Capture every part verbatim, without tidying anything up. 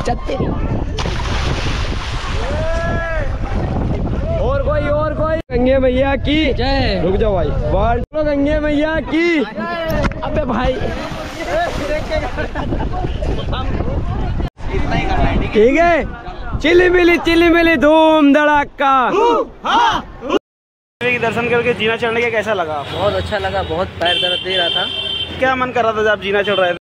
चलते और कोई और कोई गंगे मैया की जय। रुक जाओ भाई, बोलो गंगे मैया की। अबे भाई ठीक है, चिली मिली चिली मिली धूम धड़ाका। दर्शन करके जीना चढ़ने का कैसा लगा? बहुत अच्छा लगा, बहुत पैर दर्द दे रहा था। क्या मन कर रहा था जब आप जीना चढ़ रहे थे?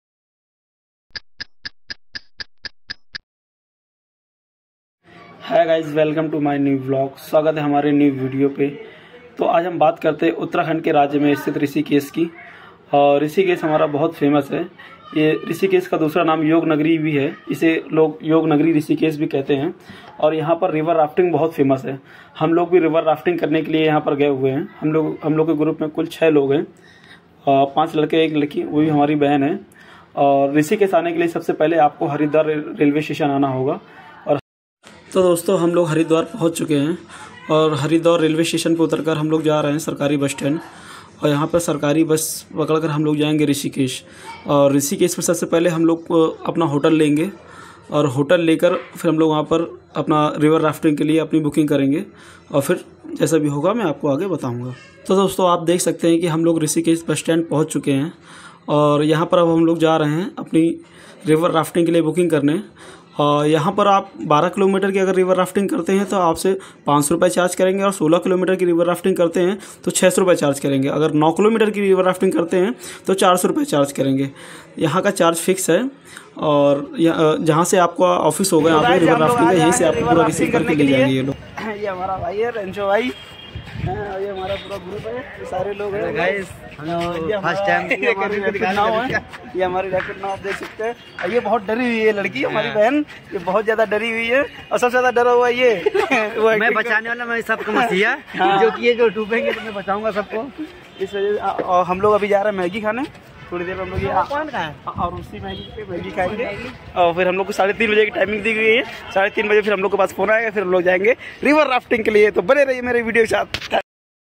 Hi guys, welcome to my new vlog. स्वागत है हमारे न्यू वीडियो पे। तो आज हम बात करते हैं उत्तराखंड के राज्य में स्थित ऋषिकेश की। और ऋषिकेश हमारा बहुत फेमस है। ये ऋषिकेश का दूसरा नाम योग नगरी भी है, इसे लोग योग नगरी ऋषिकेश भी कहते हैं। और यहाँ पर रिवर राफ्टिंग बहुत फेमस है। हम लोग भी रिवर राफ्टिंग करने के लिए यहाँ पर गए हुए हैं। हम लोग हम लोग के ग्रुप में कुल छः लोग हैं, पाँच लड़के एक लड़की, वो भी हमारी बहन है। और ऋषिकेश आने के लिए सबसे पहले आपको हरिद्वार रेलवे स्टेशन आना होगा। और तो दोस्तों हम लोग हरिद्वार पहुँच चुके हैं और हरिद्वार रेलवे स्टेशन पर उतरकर हम लोग जा रहे हैं सरकारी बस स्टैंड। और यहाँ पर सरकारी बस पकड़कर हम लोग जाएंगे ऋषिकेश। और ऋषिकेश में सबसे पहले हम लोग अपना होटल लेंगे और होटल लेकर फिर हम लोग वहाँ पर अपना रिवर राफ्टिंग के लिए अपनी बुकिंग करेंगे। और फिर जैसा भी होगा मैं आपको आगे बताऊँगा। तो दोस्तों आप देख सकते हैं कि हम लोग ऋषिकेश बस स्टैंड पहुँच चुके हैं और यहाँ पर अब हम लोग जा रहे हैं अपनी रिवर राफ्टिंग के लिए बुकिंग करने। और यहाँ पर आप बारह किलोमीटर की अगर रिवर राफ्टिंग करते हैं तो आपसे पाँच सौ रुपये चार्ज करेंगे। और सोलह किलोमीटर की रिवर राफ्टिंग करते हैं तो छः सौ रुपये चार्ज करेंगे। अगर नौ किलोमीटर की रिवर राफ्टिंग करते हैं तो चार सौ रुपये चार्ज करेंगे। यहाँ का चार्ज फिक्स है। और जहाँ से आपका ऑफिस होगा यहाँ पर रिवर राफ्टिंग है, यहीं से आपको पूरा रिसीव करके ले जाएंगे ये लोग। ये हमारा भाई है रेंचो भाई, ये हमारा पूरा ग्रुप है, ये सारे लोग हैं गाइस। फर्स्ट टाइम ये हमारी रैपिड नाव है, ये हमारी रैपिड नाव आप देख सकते हैं। ये बहुत डरी हुई है लड़की, हमारी बहन, ये बहुत ज्यादा डरी हुई है। और सबसे ज्यादा डरा हुआ ये मैं बचाने वाला, मैं सबको मसीहा जो कि ये जो डूबेंगे तो मैं बचाऊंगा सबको। इस वजह और हम लोग अभी जा रहे हैं मैगी खाने। थोड़ी देर में हम लोग ये कौन का है और उसी मैगी पे मैगी खाएंगे। और फिर हम लोग को साढ़े तीन बजे की टाइमिंग दी गई है। साढ़े तीन बजे फिर हम लोग के पास फोन आएगा, फिर हम लोग जाएंगे रिवर राफ्टिंग के लिए। तो बने रहिए मेरे वीडियो के साथ।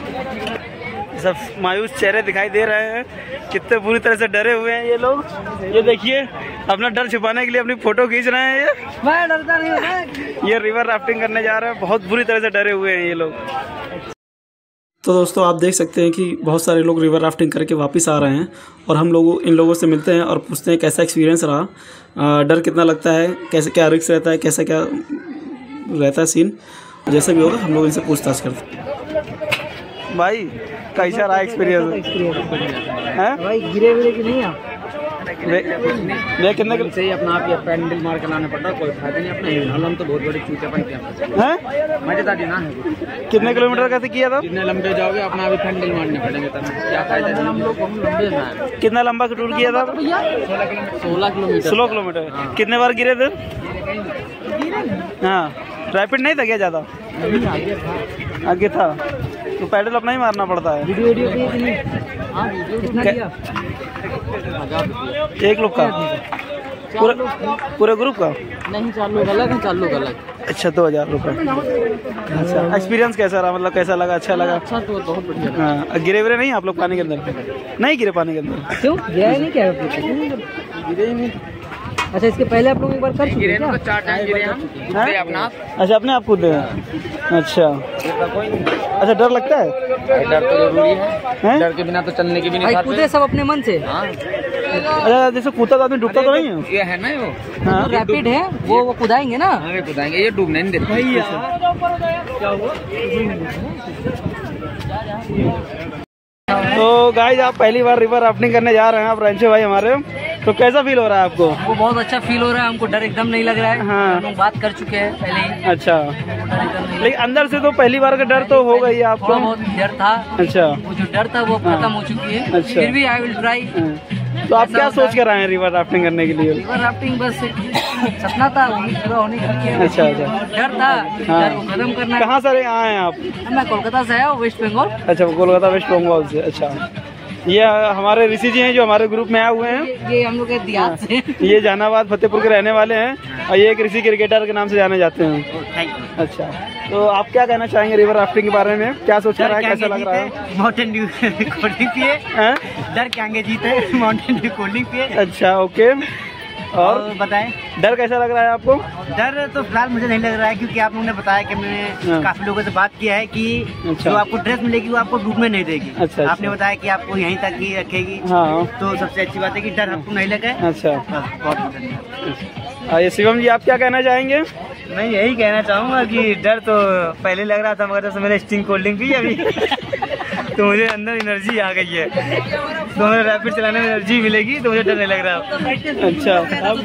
सब मायूस चेहरे दिखाई दे रहे हैं, कितने बुरी तरह से डरे हुए हैं ये लोग। ये देखिए अपना डर छुपाने के लिए अपनी फोटो खींच रहे हैं। ये मैं डरता नहीं हूं। ये रिवर राफ्टिंग करने जा रहे हैं, बहुत बुरी तरह से डरे हुए हैं ये लोग। तो दोस्तों आप देख सकते हैं कि बहुत सारे लोग रिवर राफ्टिंग करके वापस आ रहे हैं। और हम लोग इन लोगों से मिलते हैं और पूछते हैं कैसा एक्सपीरियंस रहा, डर कितना लगता है, कैसे क्या रिस्क रहता है, कैसा क्या रहता है सीन। जैसे भी होगा हम लोग इनसे पूछताछ करते हैं। भाई कैसा रहा एक्सपीरियंस? भाई गिरे विरे की नहीं आप मैं कितने से ही अपना आप पैंडल मार के लाना पड़ता, कोई फायदा नहीं। अपना हम तो बहुत बड़ी चूचे बनते हैं, मजेदार ना है। कितने किलोमीटर का किया था? कितने लंबे जाओगे अपना अभी पैंडल मारने पड़ेंगे तब क्या फायदा। हम लोग लंबे में कितना लंबा टूर किया था? सोलह किलोमीटर सोलह किलोमीटर कितने बार गिरे थे? हाँ, रैपिड नहीं था क्या ज़्यादा? आगे था तो पैडल अपना ही मारना पड़ता है। वीडियो वीडियो पे नहीं। हाँ, कितना दिया? एक लोग का पूरे पूरे ग्रुप का नहीं, चार लोग अलग हैं, चार लोग अलग। अच्छा, दो हजार रुपये। अच्छा, एक्सपीरियंस कैसा रहा, मतलब कैसा लगा? अच्छा लगा? अच्छा तो बहुत बढ़िया। हाँ, गिरे विरे नहीं आप लोग पानी के अंदर? नहीं गिरे पानी के अंदर? क्यों गिरा नहीं? क्या गिरे ही नहीं। अच्छा, इसके पहले आप लोग एक बार कर चुके हैं क्या? चार टाइम गिरे हम अपना। अच्छा, अपने आप कूदे हैं? अच्छा अच्छा, डर लगता है? डर तो जरूरी है, डर के बिना तो चलने के भी नहीं। कूदे सब अपने मन से। अच्छा, जैसे कूदता तो आदमी डूबता तो नहीं है? ये है ना वो हाँ? रैपिड है वो वो कुदाएंगे ना। हाँ, कुदाएंगे, ये डूबने नहीं देते। तो गाइस आप पहली बार रिवर राफ्टिंग करने जा रहे हैं, आप रेंचो भाई हमारे, तो कैसा फील हो रहा है आपको? वो बहुत अच्छा फील हो रहा है, हमको डर एकदम नहीं लग रहा है। हाँ, हम लोग बात कर चुके हैं पहले ही। अच्छा, लेकिन अंदर से तो पहली बार का डर तो होगा ही आपको? बहुत डर था। अच्छा, वो जो डर था वो खत्म हो चुकी है। अच्छा, फिर भी आई विल ट्राई। तो आप क्या सोच कर आए हैं रिवर राफ्टिंग करने के लिए? रिवर राफ्टिंग बस सपना था, वही पूरा होने का। अच्छा अच्छा, डर था, डर को खत्म करना। कहाँ से आए हैं आप? मैं कोलकाता से आया हूँ, वेस्ट बंगाल। अच्छा, कोलकाता वेस्ट बंगाल से। अच्छा, ये हमारे ऋषि जी हैं जो हमारे ग्रुप में आए हुए हैं। ये, ये हम लोग के देहात से। ये जहानाबाद फतेहपुर के रहने वाले हैं और ये एक ऋषि क्रिकेटर के नाम से जाने जाते हैं। अच्छा, तो आप क्या कहना चाहेंगे रिवर राफ्टिंग के बारे में? क्या सोच रहा है, कैसा लग रहा है? माउंटेन ड्यू कोल्ड ड्रिंक पिए। डर के आगे जीते, माउंटेन ड्यू कोल्ड ड्रिंक पिए। अच्छा, ओके। और बताएं, डर कैसा लग रहा है आपको? डर तो फिलहाल मुझे नहीं लग रहा है, क्योंकि आप लोगों ने बताया कि मैंने काफी लोगों से बात किया है कि अच्छा। जो आपको ड्रेस मिलेगी वो आपको डूबने नहीं देगी। अच्छा, अच्छा। आपने बताया कि आपको यहीं तक ही रखेगी। हाँ। तो सबसे अच्छी बात है कि डर आपको नहीं लगा। अच्छा, बहुत। ये शिवम जी आप क्या कहना चाहेंगे? मैं यही कहना चाहूँगा कि डर तो पहले लग रहा था, मगर जब मैंने स्टिंग कोल्ड ड्रिंक पी अभी तो मुझे अंदर एनर्जी आ गई है। तो हमें रैपिड चलाने में एनर्जी मिलेगी तो मुझे डर नहीं लग रहा। अच्छा,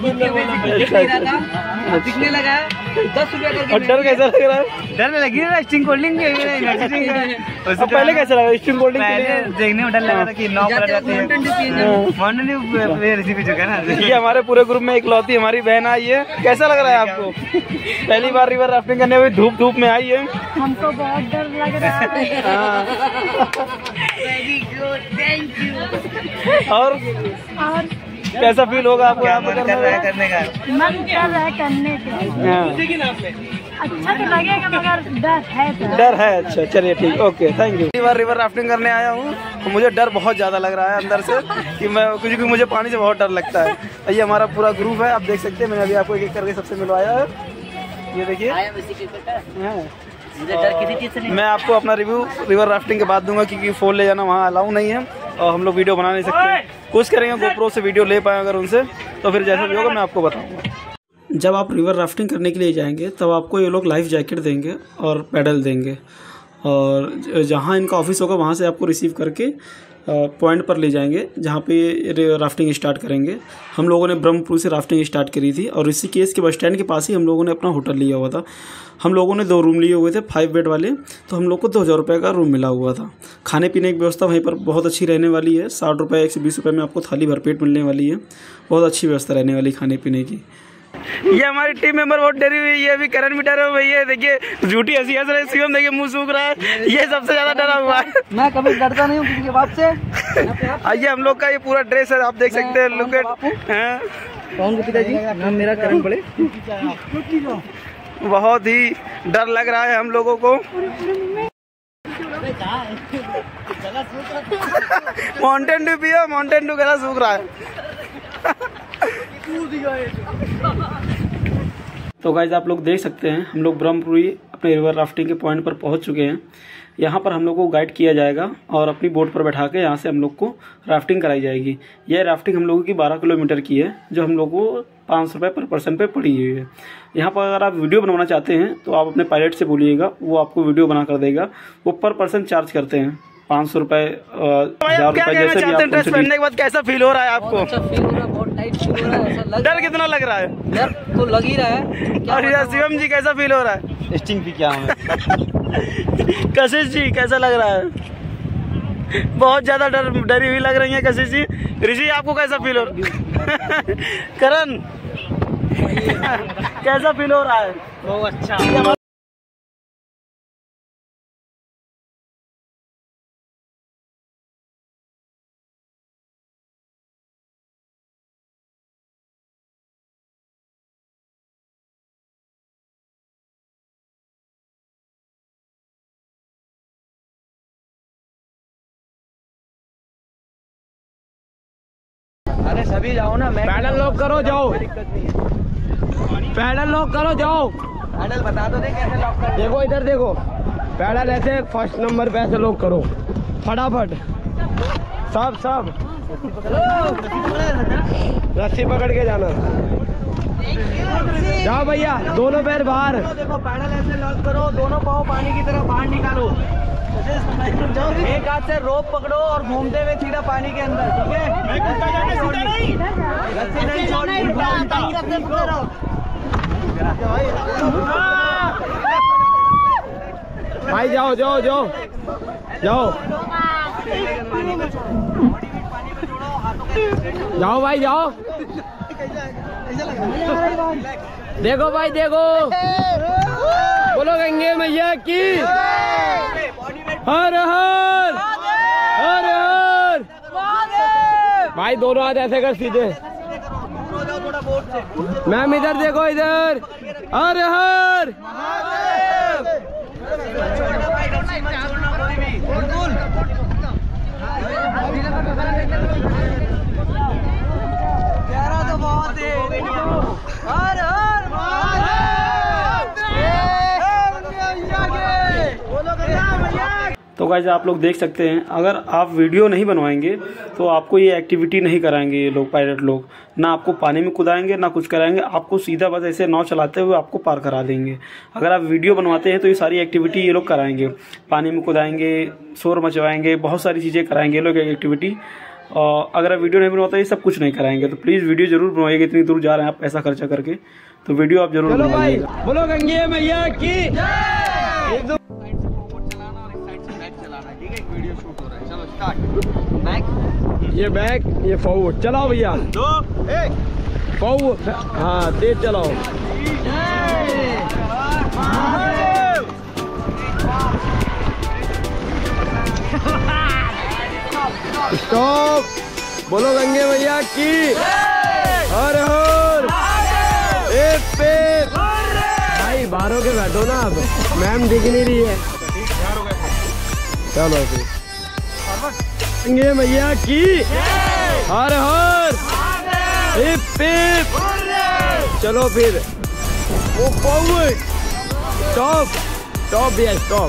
दिखने लगा दस रुपया करके। और डर कैसा लग रहा है? डर नहीं लगी ना, Sting cold drink energy drink है। उससे पहले कैसा लगा स्टिंग कोल्ड ड्रिंक? देखने में डर लगा था कि नौ पड़ जाती है। रेसिपी चुका ना। ये हमारे पूरे ग्रुप में इकलौती हमारी बहन आई है। कैसा लग रहा है आपको? पहली बार रिवर राफ्टिंग करने हुए धूप धूप में आई है। हमको बहुत डर लग रहा है। Very good, thank you. और और कैसा फील होगा आपको? क्या मन कर रहा है करने का? मन कर रहा है करने के। अच्छा तो लगेगा मगर डर है तो। डर है। अच्छा चलिए ठीक, ओके, थैंक यू। पहली बार रिवर राफ्टिंग करने आया हूँ तो मुझे डर बहुत ज़्यादा लग रहा है अंदर से कि मैं, क्योंकि मुझे पानी से बहुत डर लगता है। ये हमारा पूरा ग्रुप है, आप देख सकते हैं। मैंने अभी आपको एक एक करके सबसे मिलवाया है। ये देखिए, मुझे डर किसी चीज से नहीं। मैं आपको अपना रिव्यू रिवर राफ्टिंग के बाद दूंगा, क्योंकि फ़ोन ले जाना वहाँ अलाउ नहीं है और हम लोग वीडियो बना नहीं सकते। कोशिश करेंगे गोप्रो से वीडियो ले पाए अगर उनसे, तो फिर जैसा भी होगा मैं आपको बताऊंगा। जब आप रिवर राफ्टिंग करने के लिए जाएंगे तब आपको ये लोग लाइफ जैकेट देंगे और पैडल देंगे, और जहाँ इनका ऑफिस होगा वहाँ से आपको रिसीव करके पॉइंट पर ले जाएंगे जहाँ पे राफ्टिंग स्टार्ट करेंगे। हम लोगों ने ब्रह्मपुर से राफ्टिंग स्टार्ट करी थी और ऋषिकेश के बस स्टैंड के पास ही हम लोगों ने अपना होटल लिया हुआ था। हम लोगों ने दो रूम लिए हुए थे, फाइव बेड वाले, तो हम लोग को दो हज़ार रुपये का रूम मिला हुआ था। खाने पीने की व्यवस्था वहीं पर बहुत अच्छी रहने वाली है। साठ रुपये एक सौ बीस रुपये में आपको थाली भरपेट मिलने वाली है। बहुत अच्छी व्यवस्था रहने वाली खाने पीने की। ये हमारी टीम मेंबर बहुत डरी हुई है, अभी करण भी डरा हुआ है। देखिए झूठी हंसी हंस रहे, शिवम देखिए मुंह सूख रहा है, ये सबसे ज्यादा डरा हुआ है। मैं कभी डरता नहीं हूँ किसी के बाप से। आइए, हम लोग का ये पूरा ड्रेस है, आप देख सकते हैं। लुक एट, कौन के पिताजी? नाम मेरा करण पड़े। बहुत ही डर लग रहा है हम लोगों को। माउंटेन ड्यू पियो, माउंटेन ड्यू गला सूख रहा है। तो गाइज आप लोग देख सकते हैं, हम लोग ब्रह्मपुरी अपने रिवर राफ्टिंग के पॉइंट पर पहुंच चुके हैं। यहाँ पर हम लोग को गाइड किया जाएगा और अपनी बोट पर बैठा के यहाँ से हम लोग को राफ्टिंग कराई जाएगी। यह राफ्टिंग हम लोगों की बारह किलोमीटर की है, जो हम लोग को पाँच सौ रुपये पर पर्सन पे पड़ी हुई है। यहाँ पर अगर आप वीडियो बनवाना चाहते हैं तो आप अपने पायलट से बोलिएगा, वो आपको वीडियो बना कर देगा। वो पर पर्सन चार्ज करते हैं पाँच सौ रुपये, हजार रुपये, जैसे भी आप। ड्रेस पहनने के बाद कैसा फील हो रहा है आपको? अच्छा फील हो रहा है, बहुत टाइट फील हो रहा है। ऐसा लग डर कितना लग रहा है? डर तो लग ही रहा है। और यार शिवम जी कैसा फील हो रहा है? स्टिंग भी क्या हमें। कशिश जी कैसा लग रहा है? बहुत ज्यादा डर डरी हुई लग रही है कशिश जी। ऋषि आपको कैसा फील हो रहा है? करण कैसा फील हो रहा है? बहुत अच्छा। अरे सभी जाओ ना, पैडल लॉक करो, जाओ पैडल लॉक करो, जाओ पैडल बता दो दे कैसे लॉक करो। देखो इधर देखो, पैडल ऐसे फर्स्ट नंबर पे ऐसे लॉक करो फटाफट। सब सब रस्सी पकड़ के जाना। जाओ भैया, दोनों पैर बाहर। देखो पैडल ऐसे लॉक करो, दोनों पाँव पानी की तरफ बाहर निकालो। एक हाथ से रोप पकड़ो और घूमते हुए सीधा पानी के अंदर, ठीक है? रस्सी नहीं छोड़नी। भाई जाओ जाओ जाओ जाओ जाओ भाई जाओ। देखो भाई देखो, बोलो गंगे मैया की हर हर हर हर। भाई दोनों हाथ ऐसे कर सीधे। मैम इधर देखो, इधर हर हर। प्यारा तो बहुत है। हर हर तो गाइस आप लोग देख सकते हैं, अगर आप वीडियो नहीं बनवाएंगे तो आपको ये एक्टिविटी नहीं कराएंगे ये लोग, पायलट लोग ना आपको पानी में कुदाएंगे ना कुछ कराएंगे, आपको सीधा बस ऐसे नाव चलाते हुए आपको पार करा देंगे। अगर आप वीडियो बनवाते हैं तो ये सारी एक्टिविटी ये लोग कराएंगे, पानी में कुदाएंगे, शोर मचवाएंगे, बहुत सारी चीज़ें कराएंगे ये लोग एक्टिविटी। और अगर आप वीडियो नहीं बनवाते ये सब कुछ नहीं कराएंगे। तो प्लीज़ वीडियो जरूर बनवाइएगा, इतनी दूर जा रहे हैं आप पैसा खर्चा करके, तो वीडियो आप जरूर बनवाइएगा। बोलो गंगे मैया की। ये बैक, ये फॉरवर्ड चलाओ भैया, दो एक फॉरवर्ड, हाँ तेज चलाओ। स्टॉप। बोलो गंगे मैया की। हर हर एक पे भाई बाहरों के बैठो ना, अब मैम दिख नहीं रही है। चलो फिर गंगे मैया की। हर हर हिप हिप। चलो फिर वो फॉरवर्ड। स्टॉप स्टॉप भैया स्टॉप।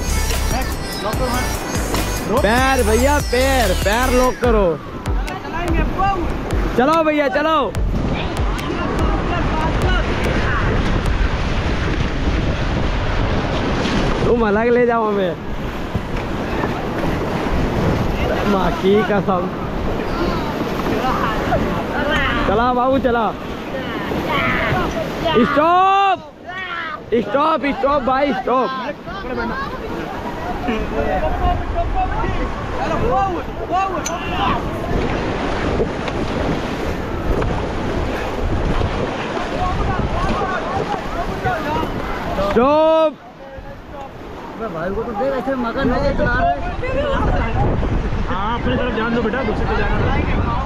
पैर भैया पैर पैर लॉक करो। चलो भैया चलो। तुम अलग ले जाओ हमें, माँ की कसम। चला बाबू चला। स्टॉप स्टॉप स्टॉप भाई स्टॉप। स्टॉप। भाई को तो देख ऐसे मगन हो गए चला रहे। हाँ अपनी तरफ ध्यान दो बेटा, दूसरी तरफ जाना।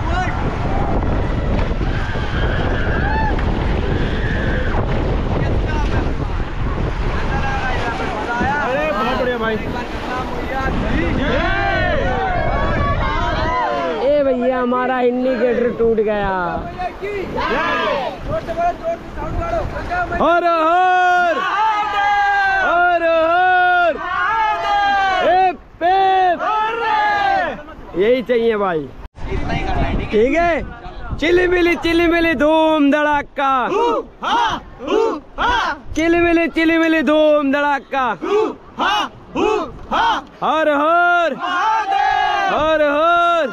अरे बहुत बढ़िया भाई। ए भैया हमारा इंडिकेटर टूट गया। हर हर हर हर यही चाहिए भाई, ठीक है। चिली मिली चिली मिली धूम धड़ाका, चिली मिली चिली मिली धूम धड़ाका। हर हर हर हर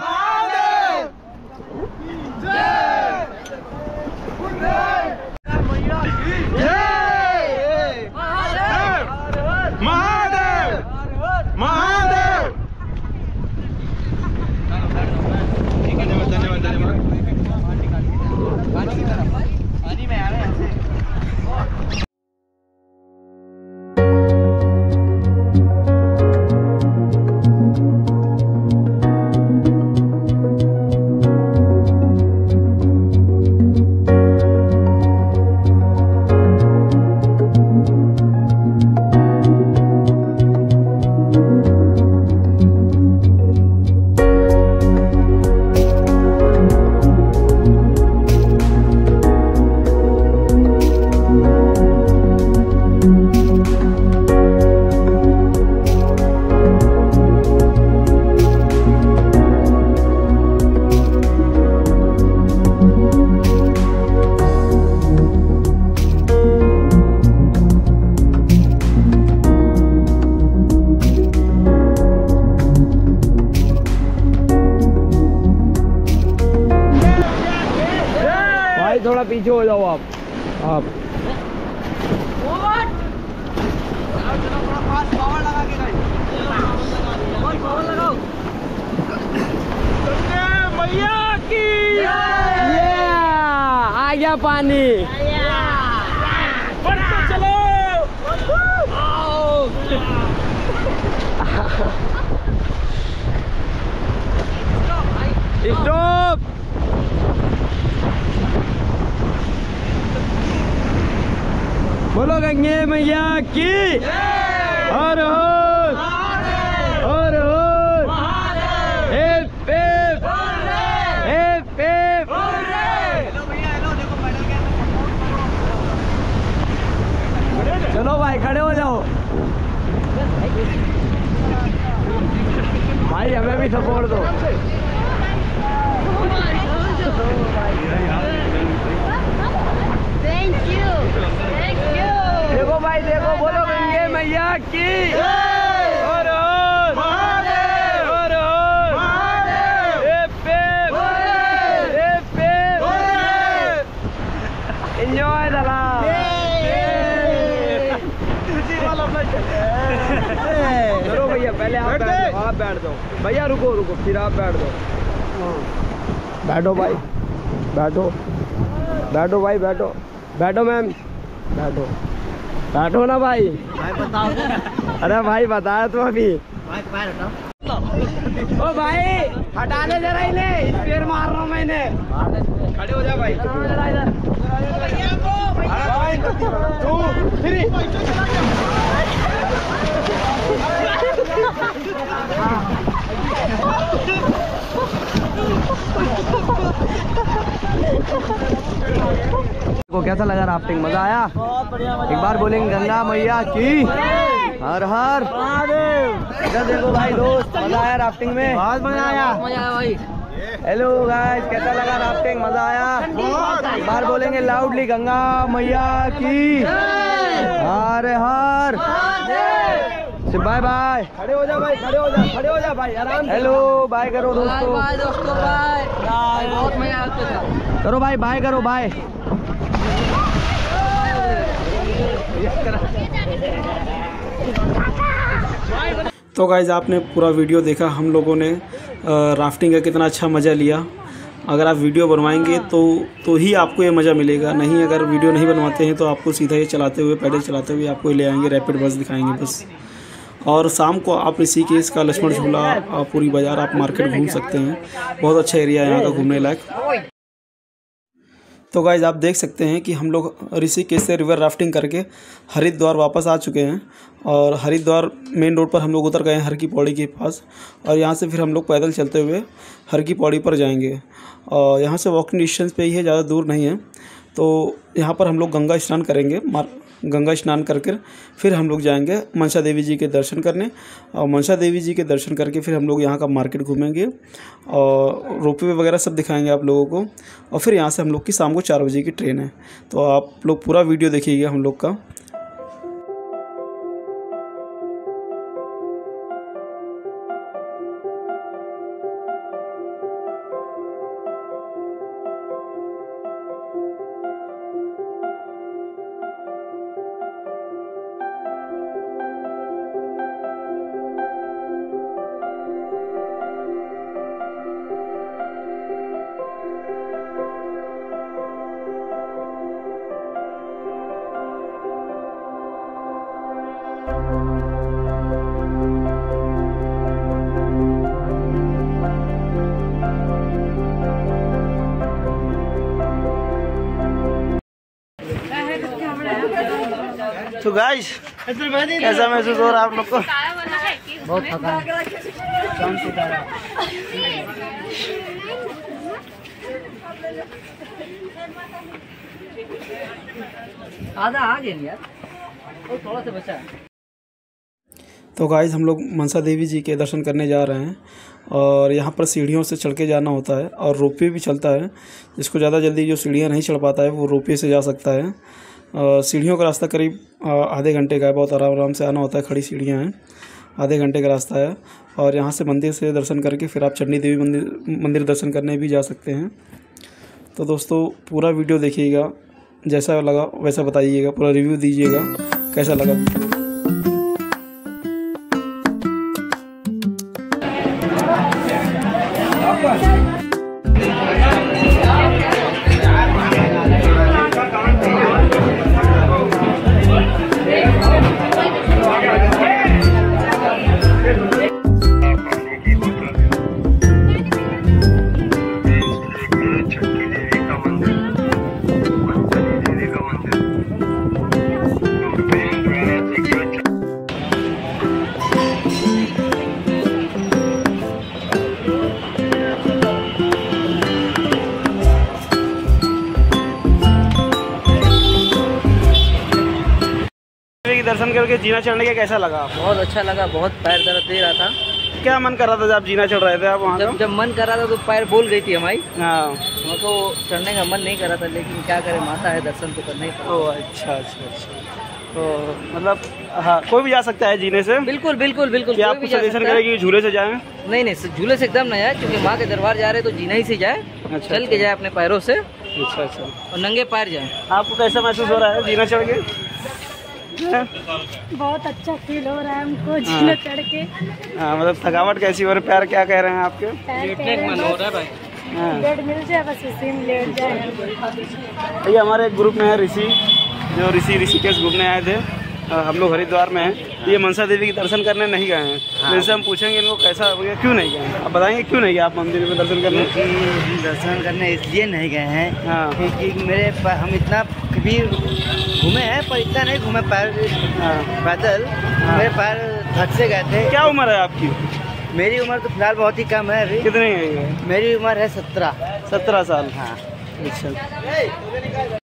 थोड़ा पीछे हो जाओ आप आप मैया की। आ गया पानी। चलो स्टॉप। बोलो गंगे मैया की। हर हर हर हर हिप हिप हिप हिप। खड़े हो जाओ भाई, हमें भी सपोर्ट दो। Thank you thank you. देखो भाई देखो, बोलो गंगे मैया की हर हर महादेव, हर हर महादेव, एंजॉय दला। चलो भैया, पहले आप बैठ दो, आप बैठ दो भैया, रुको रुको, फिर आप बैठ दो। बैठो भाई, बैठो बैठो भाई, बैठो बैठो मैम, बैठो बैठो ना भाई। भाई बताओ। अरे भाई बताया तो अभी। भाई पैर हटाओ। ओ भाई हटाने जरा इन्हें, पैर मार रहा हूँ मैंने। खड़े हो जा भाई। Two three. को कैसा लगा राफ्टिंग? मजा आया? बहुत बढ़िया। एक बार बोलेंगे गंगा मैया की हर हर महादेव। इधर देखो भाई दोस्त, मजा आया राफ्टिंग में? बहुत मजा आया, मजा आया भाई। हेलो गाइस, कैसा लगा राफ्टिंग? मजा आया? एक बार बोलेंगे लाउडली गंगा मैया की हर हर। Bye bye. खड़े हो जा भाई, खड़े हो जा, खड़े हो जा भाई, आराम। हेलो बाय करो दोस्तों, बाय दोस्तों, बाय। बहुत मजा आया, करो भाई, बाय करो, बाय। तो गाइज आपने पूरा वीडियो देखा, हम लोगों ने राफ्टिंग का कितना अच्छा मज़ा लिया। अगर आप वीडियो बनवाएंगे तो तो ही आपको ये मज़ा मिलेगा, नहीं अगर वीडियो नहीं बनवाते हैं तो आपको सीधा ये चलाते हुए, पैडल चलाते हुए आपको ले आएंगे, रैपिड बस दिखाएंगे बस। और शाम को आप ऋषिकेश का लक्ष्मण झूला, पूरी बाज़ार, आप मार्केट घूम सकते हैं। बहुत अच्छा एरिया है यहाँ का घूमने लायक। तो गाइज आप देख सकते हैं कि हम लोग ऋषिकेश से रिवर राफ्टिंग करके हरिद्वार वापस आ चुके हैं। और हरिद्वार मेन रोड पर हम लोग उतर गए हैं हर की पौड़ी के पास, और यहाँ से फिर हम लोग पैदल चलते हुए हर की पौड़ी पर जाएंगे। और यहाँ से वॉकिंग डिस्टेंस पे ही है, ज़्यादा दूर नहीं है। तो यहाँ पर हम लोग गंगा स्नान करेंगे, मार गंगा स्नान करके फिर हम लोग जाएंगे मनसा देवी जी के दर्शन करने। और मनसा देवी जी के दर्शन करके फिर हम लोग यहाँ का मार्केट घूमेंगे और रोपवे वगैरह सब दिखाएंगे आप लोगों को। और फिर यहाँ से हम लोग की शाम को चार बजे की ट्रेन है, तो आप लोग पूरा वीडियो देखिएगा हम लोग का। तो गाइस कैसा महसूस हो रहा है आप लोग को? बहुत थकान। आधा आ गया यार, थोड़ा सा बचा। तो गाइस हम लोग मनसा देवी जी के दर्शन करने जा रहे हैं, और यहाँ पर सीढ़ियों से चढ़ के जाना होता है, और रोपवे भी चलता है। जिसको ज़्यादा जल्दी जो सीढ़ियाँ नहीं चढ़ पाता है वो रोपवे से जा सकता है। सीढ़ियों का रास्ता करीब आधे घंटे का है, बहुत आराम आराम से आना होता है, खड़ी सीढ़ियाँ हैं, आधे घंटे का रास्ता है। और यहाँ से मंदिर से दर्शन करके फिर आप चंडी देवी मंदिर मंदिर दर्शन करने भी जा सकते हैं। तो दोस्तों पूरा वीडियो देखिएगा, जैसा लगा वैसा बताइएगा, पूरा रिव्यू दीजिएगा कैसा लगा वीडियो। दर्शन करके जीना चढ़ने के कैसा लगा आपको? बहुत अच्छा लगा, बहुत पैर दर्द दे रहा था। क्या मन कर रहा था जब आप जीना चढ़ रहे थे आप वहाँ? जब जब मन कर रहा था तो पैर बोल गई थी हमारी। हाँ, हमको चढ़ने का मन नहीं कर रहा था, लेकिन क्या करें, माता है, दर्शन तो करना ही पड़ा। ओह अच्छा अच्छा अच्छा। तो मतलब हाँ, कोई भी जा सकता है जीने से? बिल्कुल बिल्कुल बिल्कुल। क्या आपको सजेशन करेगी झूले से जाएं? नहीं नहीं, झूले से एकदम ना जाए, क्योंकि माँ के दरबार जा रहे हैं तो जीना ही से जाए। अच्छा, चल के जाए अपने पैरों से अच्छा अच्छा। और नंगे पैर जाए। आपको कैसा महसूस हो रहा है जीना चढ़ के? बहुत अच्छा फील हो रहा है हमको जीना चढ़ के। हाँ, मतलब थकावट कैसी हो रही है? पैर क्या कह रहे हैं आपके? लेटने का मन हो रहा है भाई। हाँ। बेड मिल जाए बस उसी में लेट जाए। ये हमारे एक ग्रुप में है ऋषि, जो ऋषि ऋषिकेश घूमने आए थे। हम लोग हरिद्वार में हैं। ये मनसा देवी के दर्शन करने नहीं गए हैं। हाँ। तो इससे हम पूछेंगे इनको कैसा हो गया, क्यों नहीं गए? आप बताएंगे क्यों नहीं गए आप मंदिर में दर्शन करने? दर्शन करने इसलिए नहीं गए हैं हाँ। क्योंकि मेरे हम इतना कभी घूमे हैं पर इतना नहीं घूमे पैर। हाँ। पैदल हाँ। मेरे पैर थक से गए थे। क्या उम्र है आपकी? मेरी उम्र तो फिलहाल बहुत ही कम है अभी। कितनी है? मेरी उम्र है सत्रह सत्रह साल। हाँ। अच्छा।